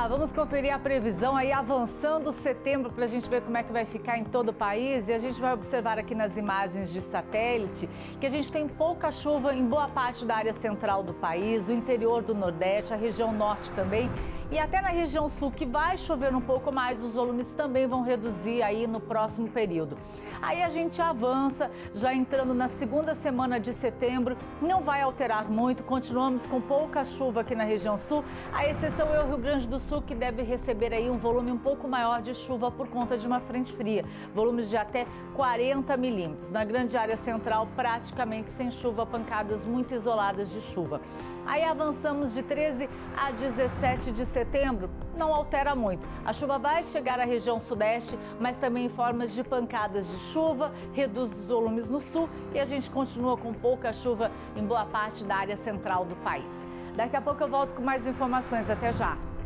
Vamos conferir a previsão aí avançando setembro para a gente ver como é que vai ficar em todo o país. E a gente vai observar aqui nas imagens de satélite que a gente tem pouca chuva em boa parte da área central do país, o interior do Nordeste, a região norte também. E até na região sul, que vai chover um pouco mais, os volumes também vão reduzir aí no próximo período. Aí a gente avança, já entrando na segunda semana de setembro, não vai alterar muito, continuamos com pouca chuva aqui na região sul, a exceção é o Rio Grande do Sul, que deve receber aí um volume um pouco maior de chuva por conta de uma frente fria, volumes de até 40 milímetros. Na grande área central, praticamente sem chuva, pancadas muito isoladas de chuva. Aí avançamos de 13 a 17 de setembro, não altera muito. A chuva vai chegar à região sudeste, mas também em formas de pancadas de chuva, reduz os volumes no sul e a gente continua com pouca chuva em boa parte da área central do país. Daqui a pouco eu volto com mais informações. Até já!